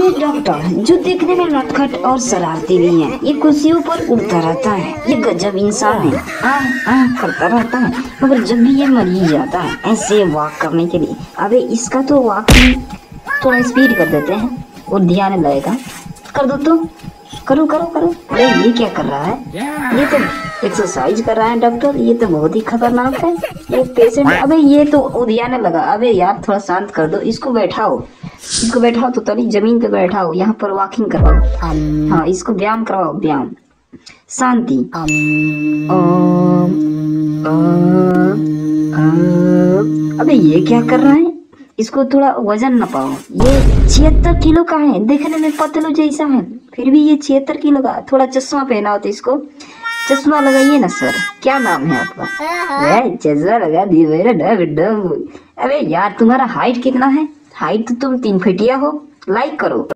ये डॉक्टर जो देखने में नटखट और शरारती भी है, ये कुर्सियों पर उड़ता रहता है, ये गजब इंसान है। करता रहता है, मगर जब भी ये मरीज आता है ऐसे वॉक करने के लिए, अबे इसका तो वॉकिंग थोड़ा स्पीड कर देते हैं और ध्यान लगेगा। कर दो तो, करो करो करो। अरे ये क्या कर रहा है? ये तो एक्सरसाइज कर रहा है डॉक्टर, ये तो बहुत ही खतरनाक है। ये पेशेंट, अबे ये तो उधियाने लगा। अबे यार थोड़ा शांत कर दो, इसको बैठाओ, इसको बैठाओ तो तनी जमीन पे बैठाओ, यहाँ पर वॉकिंग करवाओ। हाँ इसको व्यायाम करवाओ, व्यायाम। शांति। अबे ये क्या कर रहा है? इसको थोड़ा वजन न पाओ। ये 76 किलो का है, देखने में पतलू जैसा है, फिर भी ये 76 किलो का। थोड़ा चश्मा पहना हो तो इसको चश्मा लगाइए ना सर। क्या नाम है आपका? चश्मा लगा दिए मेरा डब। अबे यार तुम्हारा हाइट कितना है? हाइट तो तुम 3 फीटिया हो। लाइक करो।